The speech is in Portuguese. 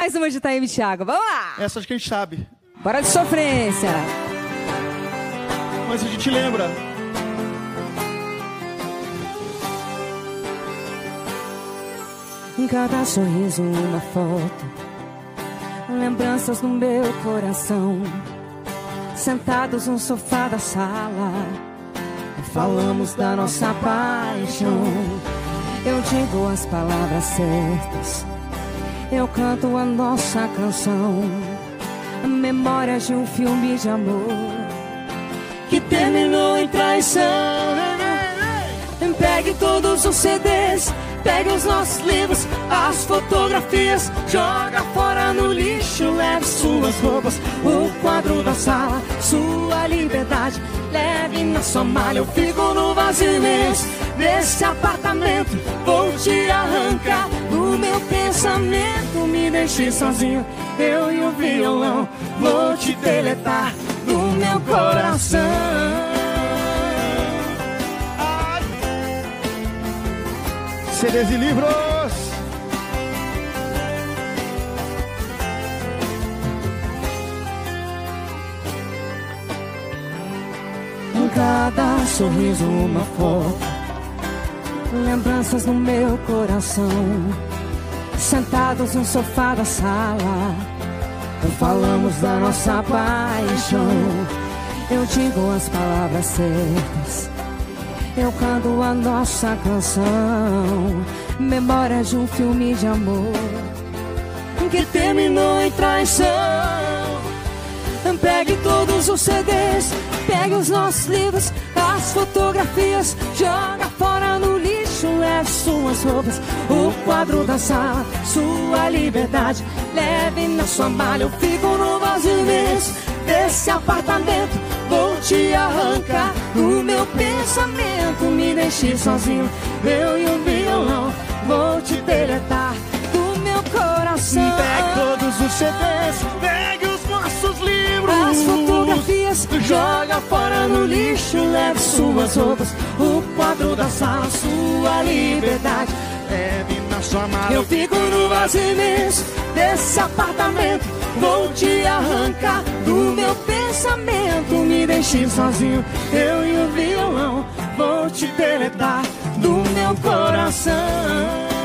Mais uma de Taime, Thiago. Vamos lá. Essa acho que a gente sabe. Bora de sofrência. Mas a gente lembra. Em cada sorriso uma foto, lembranças no meu coração. Sentados no sofá da sala, falamos da nossa paixão. Eu digo as palavras certas, eu canto a nossa canção. Memórias de um filme de amor que terminou em traição. Pegue todos os CDs, pegue os nossos livros, as fotografias, joga fora no lixo, leve suas roupas, o quadro da sala, sua liberdade, leve na sua malha. Eu fico no vazio imenso desse apartamento, vou te arrancar do meu pensamento. Me deixe sozinho, eu e o violão, vou te deletar do meu coração. CDs e livros. Em cada sorriso uma foto, lembranças no meu coração. Sentados no sofá da sala, falamos da nossa paixão. Eu digo as palavras certas, eu canto a nossa canção. Memórias de um filme de amor que terminou em traição. Pegue todos os CDs, pegue os nossos livros, as fotografias, joga fora no lixo, leve suas roupas, o quadro da sala, sua liberdade, leve na sua malha. Eu fico no vazio imenso desse apartamento, vou te arrancar do meu pensamento. Me deixe sozinho, eu e o violão, vou te deletar do meu coração. Pegue todos os CDs, pegue os nossos livros, as fotografias, joga fora no lixo, leve suas roupas, o quadro da sala, sua liberdade, leve na sua mala. Eu fico no vazio imenso desse apartamento, vou te arrancar do meu pensamento. Me deixe sozinho, eu e o violão, vou te deletar do meu coração.